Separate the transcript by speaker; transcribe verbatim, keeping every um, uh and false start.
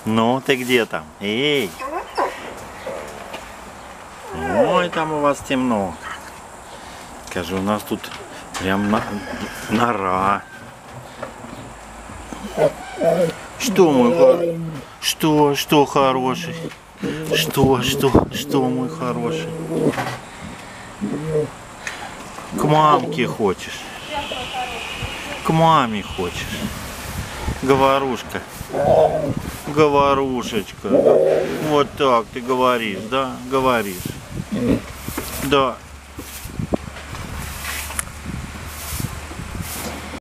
Speaker 1: Ну, ты где там? Эй! Ой, там у вас темно. Скажи, у нас тут прям на... нора. Что, мой хороший? Что, что хороший? Что, что, что, мой хороший? К мамке хочешь? К маме хочешь? Говорушка. Говорушечка. Вот так ты говоришь, да? Говоришь. Да.